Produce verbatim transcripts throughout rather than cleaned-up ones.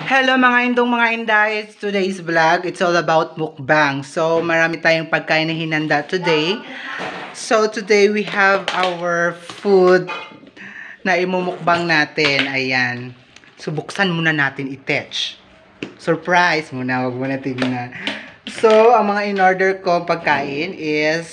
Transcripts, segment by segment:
Hello mga indong mga inday, it's today's vlog. It's all about mukbang. So marami tayong pagkain na hinanda today. So today we have our food na imumukbang natin. Ayan. So buksan muna natin i-touch. Surprise muna, wag muna tignan. So ang mga in-order ko pagkain is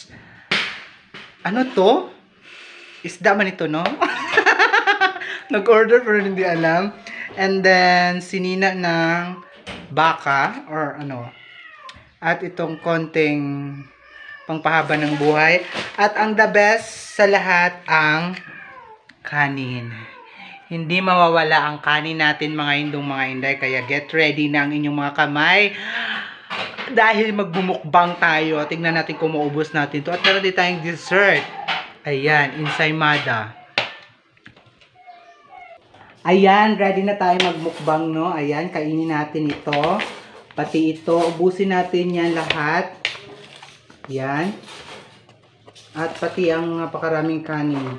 ano to? Isda man ito, no? Nag-order pero hindi alam. And then, sinina ng baka or ano. At itong konting pangpahaba ng buhay. At ang the best sa lahat, ang kanin. Hindi mawawala ang kanin natin mga indong mga inday. Kaya get ready na ang inyong mga kamay. Dahil magbumukbang tayo. Tingnan natin kung maubos natin to. At meron din tayong dessert. Ayan, ensaymada. Ayan, ready na tayo magmukbang, no? Ayan, kainin natin ito. Pati ito, ubusin natin yan lahat. Ayan. At pati ang napakaraming kanin.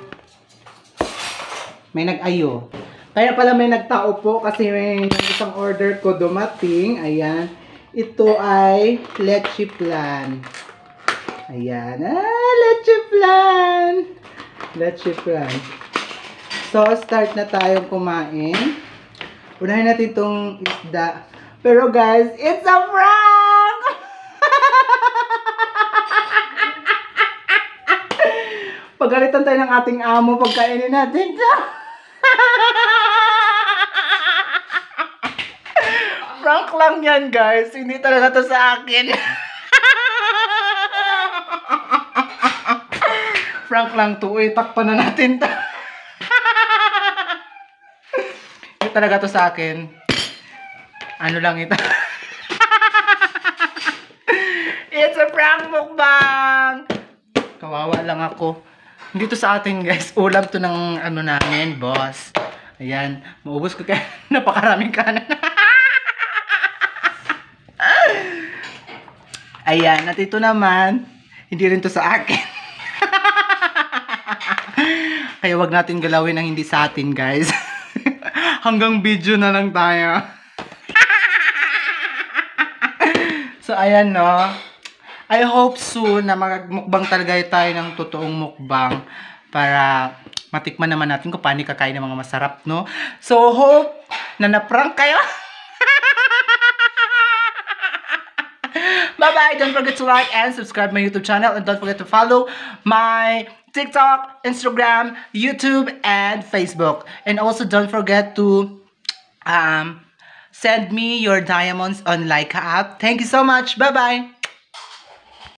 May nag-ayo. Kaya pala may nagtao po kasi may isang order ko dumating. Ayan. Ito ay leche flan. Ayan. Ah, leche flan. Leche flan. So, start na tayong kumain. Unahin natin itong isda. Pero guys, it's a prank! Pagalitan tayo ng ating amo pagkainin natin. Prank lang yan guys. Hindi talaga to sa akin. Prank lang to. Uy, takpan na natin to. Talaga to sa akin. Ano lang ito? It's a prank mukbang! Kawawa lang ako. Dito sa atin guys, ulam to ng ano namin, boss. Ayan, maubos ko kaya napakaraming kanan. Ayan, at ito naman, hindi rin to sa akin. Kaya wag natin galawin ang hindi sa atin guys. Hanggang video na lang tayo. So, ayan no. I hope soon na magmukbang talaga tayo ng totoong mukbang para matikman naman natin kung paano kakain ng mga masarap, no? So, hope na na-prank kayo. Bye-bye! Don't forget to like and subscribe my YouTube channel and don't forget to follow my TikTok, Instagram, YouTube, and Facebook. And also don't forget to um, send me your diamonds on Leica app. Thank you so much. Bye-bye!